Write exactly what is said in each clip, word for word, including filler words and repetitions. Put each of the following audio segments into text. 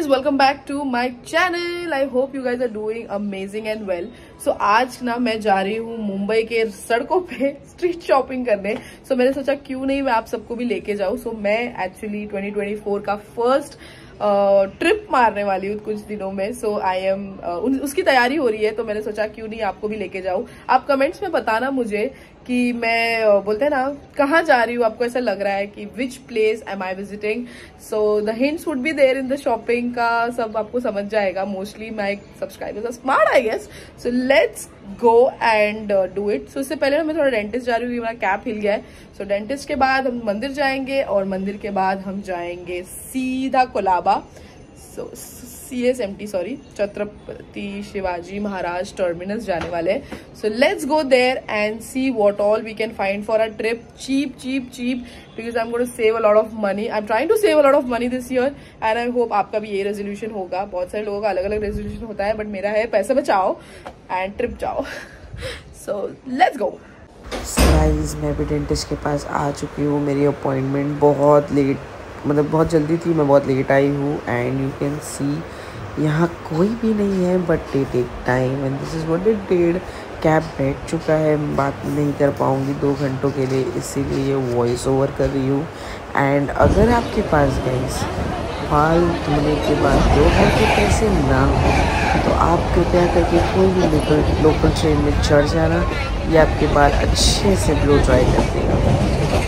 Welcome back to my channel. I hope you guys are doing amazing and well. So आज ना मैं जा रही हूँ मुंबई के सड़कों पे स्ट्रीट शॉपिंग करने। सो so, मैंने सोचा क्यों नहीं मैं आप सबको भी लेके जाऊँ। सो so, मैं एक्चुअली ट्वेंटी ट्वेंटी फोर का फर्स्ट ट्रिप uh, मारने वाली हूँ कुछ दिनों में। सो आई एम उसकी तैयारी हो रही है, तो मैंने सोचा क्यों नहीं आपको भी लेके जाऊँ। आप कमेंट्स में बताना मुझे कि मैं uh, बोलते हैं ना कहाँ जा रही हूँ, आपको ऐसा लग रहा है कि which place am I visiting. So the hints would be there in the shopping का, सब आपको समझ जाएगा। Mostly my subscribers are smart I guess. So let's go and do it. So इससे पहले मैं थोड़ा डेंटिस्ट जा रही हूँ, मेरा कैप हिल गया है। सो so, डेंटिस्ट के बाद हम मंदिर जाएंगे और मंदिर के बाद हम जाएंगे सीधा Colaba. So C S M T sorry Chhatrapati Shivaji Maharaj terminus जाने वाले हैं। So let's go there and see what all we can find for a trip cheap cheap cheap because I am going to save a lot of money. I am trying to save a lot of money this year and I hope आपका भी ये resolution होगा। बहुत सारे लोगों का अलग अलग रेजोल्यूशन होता है, बट मेरा है पैसे बचाओ एंड ट्रिप जाओ। सो लेट्स गो। गाइस मैं भी डेंटिस्ट के पास आ चुकी हूँ। मेरी अपॉइंटमेंट बहुत लेट, मतलब बहुत जल्दी थी, मैं बहुत लेट आई हूँ। एंड यू कैन सी यहाँ कोई भी नहीं है, but they take time and this is what it did. Cab बैठ चुका है, बात नहीं कर पाऊँगी दो घंटों के लिए, इसीलिए वॉइस ओवर कर रही हूँ। एंड अगर आपके पास गाइस बाल धोने के बाद दो घर के पैसे ना हो तो आप कृपया करके कोई भी लोकल लोकल ट्रेन में चढ़ जाना, ये आपके बाल अच्छे से ब्लो ड्राई कर देगा।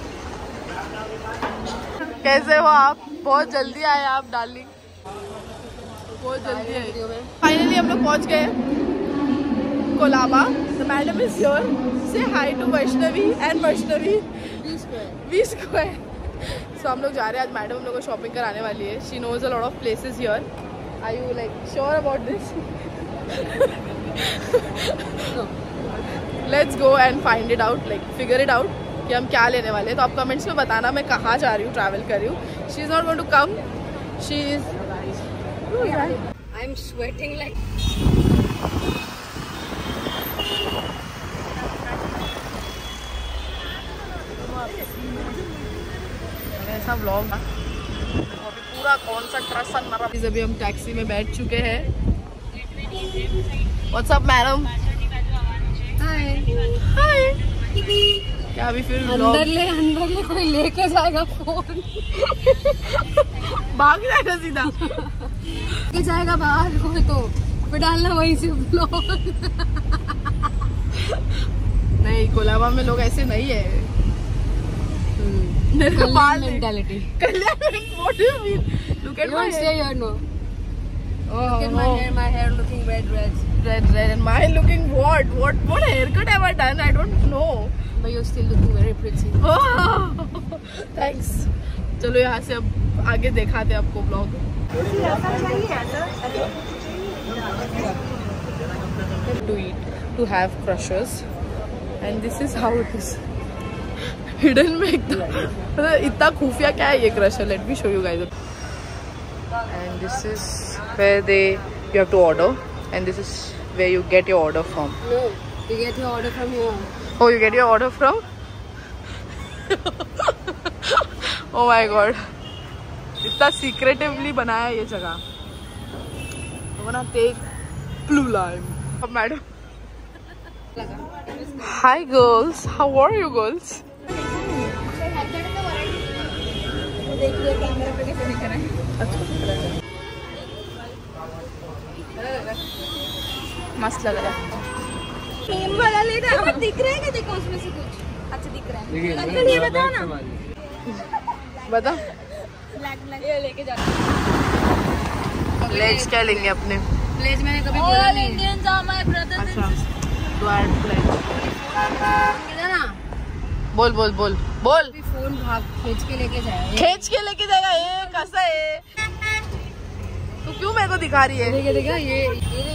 कैसे हो आप? बहुत जल्दी आए आप डार्लिंग, बहुत जल्दी आए। फाइनली हम लोग पहुंच गए Colaba. The madam is here, say hi to Vaishnavi and Vaishnavi V square. So हम लोग जा रहे हैं आज, मैडम हम लोग को शॉपिंग कराने वाली है। She knows a lot of places here. Are you like sure about this? Let's go and find it out, like figure it out कि हम क्या लेने वाले हैं। तो आप कमेंट्स में बताना मैं कहाँ जा रही हूँ, ट्रैवल कर रही हूँ। She is not going to come, she is I am sweating like. ऐसा व्लॉग अभी पूरा कॉन्सेंट्रेशन मारा। अभी हम टैक्सी में बैठ चुके हैं। What's up madam? Hi hi. क्या अभी फिर अंदर ले अंदर ले कोई लेके जाएगा फोन। भाग जाएगा सीधा, लेके जाएगा बाहर कोई, तो फिर डालना वहीं से ब्लॉग। नहीं, कोलाबा में लोग ऐसे नहीं है। Kalyan mentality. Kalyan, what do you mean? Look at my hair. Stay here, no. Oh, look at my hair. My hair looking red, red, red, red, and my looking what? What? What haircut have I done? I don't know. But you're still looking very pretty. Oh, thanks. चलो यहाँ से अब आगे दिखाते हैं आपको blog. To eat, to have crushes, and this is how it is. Hidden में एकदम इतना खुफिया क्या है ये crusher. Let me show you guys. And this is where they you have to order and this is where you get your order from. No, you get your order from here. Oh, you get your order from. Oh my god, इतना secretively बनाया है ये जगह। वरना take blue line. Madam hi girls, how are you girls? देखिए camera पे कैसे दिख रहा है। मस्त लग रहा है। सेम वाला लेना है। दिख रहा है क्या? देखो उसमें से कुछ अच्छा दिख रहा है। अंकल ये बताओ ना, बता। ब्लैक ब्लैक ये लेके जा। लेग्स क्या लेंगे अपने? प्लेज मैंने कभी बोला नहीं। Indians are my brothers and sisters. Do add please किधर ना? बोल बोल बोल बोल। फोन भाग खींच के लेके जाएगा। खींच के लेके जाएगा? ये कैसा है? तू क्यों मेरे को दिखा रही है? देखिए देखिए ये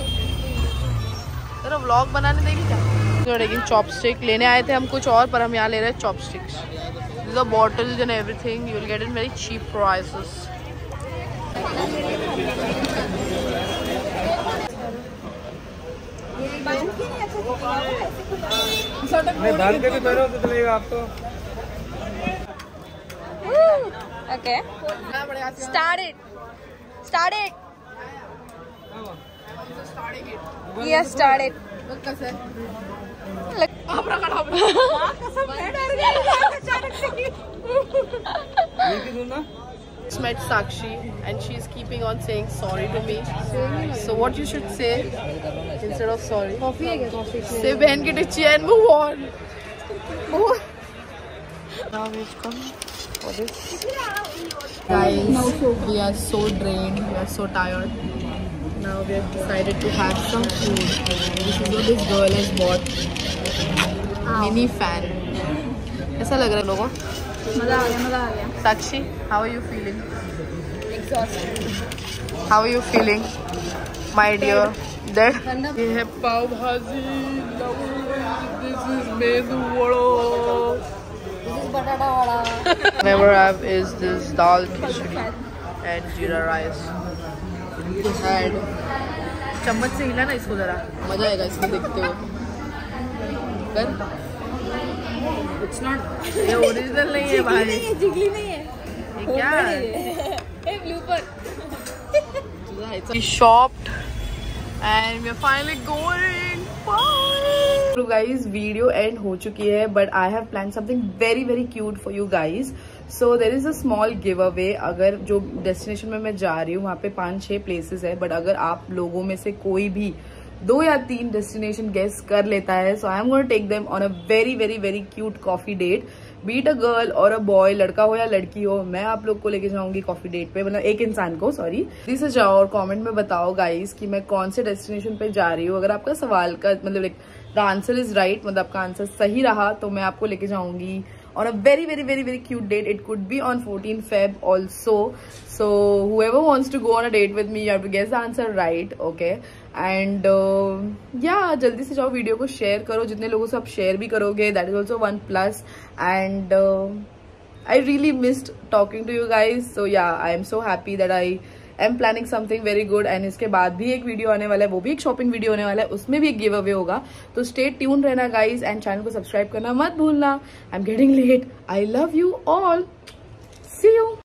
तेरा व्लॉग बनाने देगी क्या? लेकिन चॉपस्टिक लेने आए थे हम कुछ और, पर हम यहाँ ले रहे हैं chopsticks. These are bottles and everything. You will get in very cheap prices. नहीं बांध के भी पहनो तो चलेगा आपको। Okay. Start it. started. Yes, started. Met Sakshi and she is keeping on saying sorry to me. So what you should say instead of sorry? Say बहन की टिच्ची and move on. Now we've come for this. Guys, we are so drained. We are so tired. Now we have decided to have some food. This is what this girl has bought. Mini fan. कैसा लग रहा है लोगों को? मजा आ गया, मजा आ गया. Sakshi, how are you feeling? Exhausted. How are you feeling, my dear? That ये है पाव भाजी. This is medu vada. This is batata vada. Never have is this dal khichdi and jeera rice. And चम्मच से हिला ना इसको जरा, मजा आएगा इसको देखते हुए. कर. It's not. ये ओरिजिनल नहीं है भाई. जिगली नहीं है. ये क्या है? ये blooper. We shopped and we are finally going. Bye. So guys, video end हो चुकी है, but I have planned something very very cute for you guys. So there is a small giveaway. अगर जो destination में मैं जा रही हूँ वहाँ पे पाँच छः places है, but अगर आप लोगों में से कोई भी दो या तीन डेस्टिनेशन गेस कर लेता है, so I am gonna take them on a very very very cute coffee date. Beat a girl और अ बॉय, लड़का हो या लड़की हो, मैं आप लोग को लेके जाऊंगी कॉफी डेट पे, मतलब एक इंसान को. सॉरी, जल्दी से जाओ और कमेंट में बताओ गाइस कि मैं कौन से डेस्टिनेशन पे जा रही हूँ. अगर आपका सवाल का मतलब like the answer is right, मतलब आपका आंसर सही रहा, तो मैं आपको लेके जाऊंगी on a very very very very cute date. It could be on fourteenth Feb also. So whoever wants to go on a date with me, you have to guess the answer right, okay? And uh, yeah, जल्दी से जाओ, video को share करो. जितने लोगों से आप share भी करोगे, that is also one plus. And uh, I really missed talking to you guys. So yeah, I am so happy that I am planning something very good. And इसके बाद भी एक वीडियो आने वाला है, वो भी एक शॉपिंग वीडियो होने वाला है, उसमें भी एक गिव अवे होगा. तो स्टे ट्यून रहना गाइज एंड चैनल को सब्सक्राइब करना मत भूलना. I am getting late. I love you all. See you.